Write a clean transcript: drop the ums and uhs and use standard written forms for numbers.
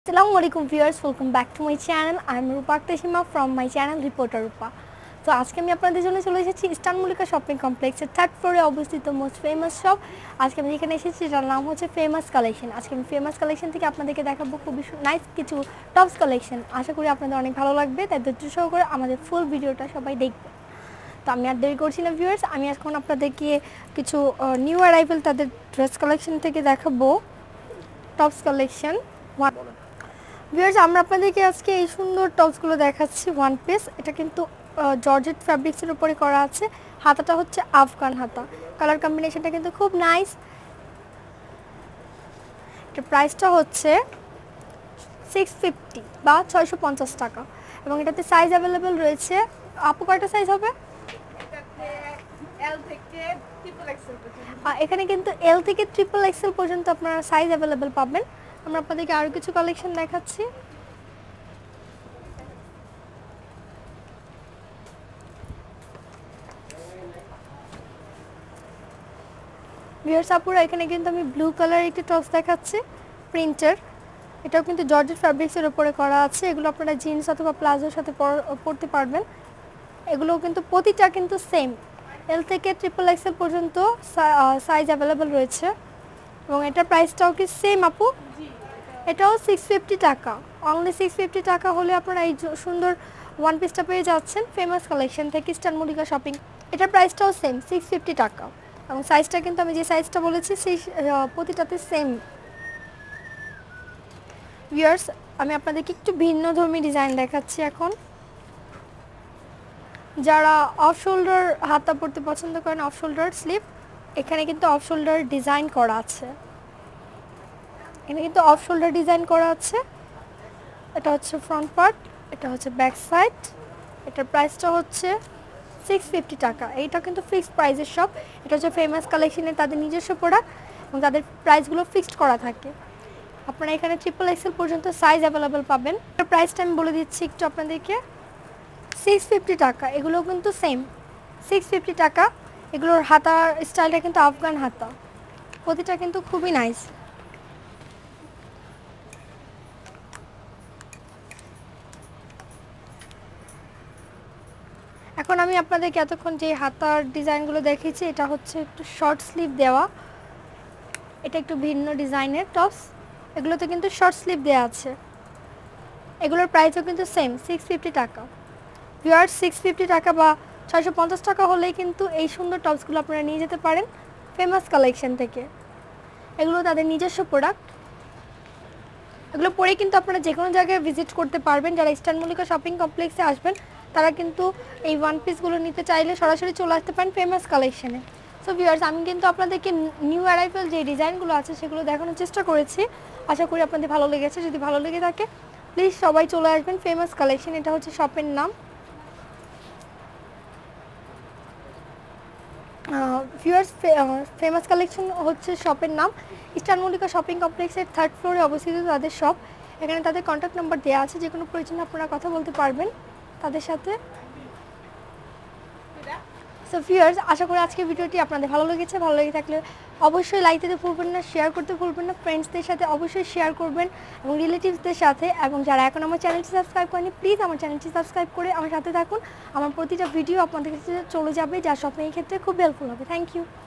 Assalamu alaikum viewers, welcome back to my channel. I am Rupa Akhtar from my channel Reporter Rupa. তো আজকে আমি আপনাদের জন্য চলে এসেছি ইস্টার্ন মল্লিকা শপিং কমপ্লেক্সের থার্ড ফ্লোরে অবস্থিত মোস্ট ফেমাস শপ। আজকে আমি যেখানে এসেছি যার নাম হচ্ছে ফেমাস কালেকশন। আজকে আমি ফেমাস কালেকশন থেকে আপনাদেরকে দেখাবো খুবই নাইস কিছু টপস কালেকশন। আশা করি আপনাদের অনেক ভালো লাগবে, তাই ধৈর্য সহকারে আমাদের ফুল ভিডিওটা সবাই দেখবে। তো আমি আর দেরি করছি না ভিউয়ার্স, আমি এখন আপনাদেরকে কিছু নিউ অ্যারাইভেল তাদের ড্রেস কালেকশন থেকে দেখাবো টপস কালেকশন। ভিউয়ার্স, আমরা আপনাদেরকে আজকে এই সুন্দর টপসগুলো দেখাচ্ছি ওয়ান পিস। এটা কিন্তু জর্জেট ফ্যাব্রিক্সের উপরে করা আছে। হাতাটা হচ্ছে আফগান হাতা, কালার কম্বিনেশনটা কিন্তু খুব নাইস। এটার প্রাইসটা হচ্ছে 650 বা 650 টাকা এবং এটাতে সাইজ অ্যাভেলেবেল রয়েছে। আপু কয়টা সাইজ হবে? এখানে কিন্তু এল থেকে ট্রিপল এক্সেল পর্যন্ত আপনারা সাইজ অ্যাভেলেবেল পাবেন। আমরা আপনাদেরকে আরো কিছু কালেকশন দেখাচ্ছি। ভিউয়ার্স আপুরা, এখানে কিন্তু আমি ব্লু কালার একটি টপস দেখাচ্ছি প্রিন্টের। এটাও কিন্তু জর্জেট ফ্যাব্রিক্সের উপরে করা আছে। এগুলো আপনারা জিন্স অথবা প্লাজোর সাথে পরতে পারবেন। এগুলো কিন্তু প্রতিটা কিন্তু সেম, এল থেকে ট্রিপল এক্সেল পর্যন্ত সাইজ অ্যাভেলেবেল রয়েছে এবং এটার প্রাইসটাও কি সেম আপু? এটাও 650 টাকা। অনলি 650 টাকা হলে আপনারা এই সুন্দর ওয়ান পিসটা পেয়ে যাচ্ছেন ফেমাস কালেকশন থেকে ইস্টার্ন মল্লিকা শপিং। এটার প্রাইসটাও সেম 650 টাকা এবং সাইজটা কিন্তু আমি যে সাইজটা বলেছি সেই প্রতিটাতে সেম। ভিউয়ার্স, আমি আপনাদেরকে একটু ভিন্ন ধর্মী ডিজাইন দেখাচ্ছি এখন। যারা অফ শোল্ডার হাতা পরতে পছন্দ করেন, অফ শোল্ডার স্লিভ, এখানে কিন্তু অফ শোল্ডার ডিজাইন করা আছে। এখানে কিন্তু অফ শোল্ডার ডিজাইন করা আছে। এটা হচ্ছে ফ্রন্ট পার্ট, এটা হচ্ছে ব্যাক সাইড। এটার প্রাইসটা হচ্ছে 650 টাকা। এইটা কিন্তু ফিক্সড প্রাইসের সব। এটা হচ্ছে ফেমাস কালেকশনের তাদের নিজস্ব প্রোডাক্ট এবং তাদের প্রাইসগুলো ফিক্সড করা থাকে। আপনারা এখানে ট্রিপল এক্সেল পর্যন্ত সাইজ অ্যাভেলেবেল পাবেন। এটার প্রাইসটা আমি বলে দিচ্ছি একটু আপনাদেরকে, 650 টাকা। এগুলো কিন্তু সেম 650 টাকা। এগুলোর হাতার স্টাইলটা কিন্তু আফগান হাতা, প্রতিটা কিন্তু খুবই নাইস। এখন আমি আপনাদেরকে এতক্ষণ যে হাতার ডিজাইনগুলো দেখিয়েছি, এটা হচ্ছে একটু শর্ট স্লিভ দেওয়া। এটা একটু ভিন্ন ডিজাইনের টপস। এগুলোতে কিন্তু শর্ট স্লিভ দেওয়া আছে। এগুলোর প্রাইসও কিন্তু সেম 650 টাকা। ভিউয়ার্স, 650 টাকা বা 650 টাকা হলেই কিন্তু এই সুন্দর টপসগুলো আপনারা নিয়ে যেতে পারেন ফেমাস কালেকশন থেকে। এগুলো তাদের নিজস্ব প্রোডাক্ট। এগুলো পরে কিন্তু আপনারা যে কোনো জায়গায় ভিজিট করতে পারবেন। যারা ইস্টার্ন মল্লিকা শপিং কমপ্লেক্সে আসবেন তারা কিন্তু এই ওয়ান পিসগুলো নিতে চাইলে সরাসরি চলে আসতে পারেন ফেমাস কালেকশনে। সো ভিউয়ার্স, আমি কিন্তু আপনাদেরকে নিউ অ্যারাইভেল যে ডিজাইনগুলো আছে সেগুলো দেখানোর চেষ্টা করেছি। আশা করি আপনাদের ভালো লেগেছে। যদি ভালো লেগে থাকে প্লিজ সবাই চলে আসবেন ফেমাস কালেকশন। এটা হচ্ছে শপের নাম। ভিউয়ার্স, ফেমাস কালেকশন হচ্ছে শপের নাম। ইস্টার্ন মল্লিকা শপিং কমপ্লেক্সের থার্ড ফ্লোরে অবস্থিত তাদের শপ। এখানে তাদের কন্ট্যাক্ট নাম্বার দেওয়া আছে, যে কোনো প্রয়োজনে আপনারা কথা বলতে পারবেন তাদের সাথে। সো ভিউয়ার্স, আশা করি আজকের ভিডিওটি আপনাদের ভালো লেগেছে। ভালো লেগে থাকলে অবশ্যই লাইক দিতে ভুলবেন না, শেয়ার করতে ভুলবেন না। ফ্রেন্ডসদের সাথে অবশ্যই শেয়ার করবেন এবং রিলেটিভসদের সাথে। এবং যারা এখন আমার চ্যানেলটি সাবস্ক্রাইব করেনি প্লিজ আমার চ্যানেলটি সাবস্ক্রাইব করে আমার সাথে থাকুন। আমার প্রতিটা ভিডিও আপনাদের কাছে চলে যাবে, যা শপিংয়ের ক্ষেত্রে খুব হেল্পফুল হবে। Thank you.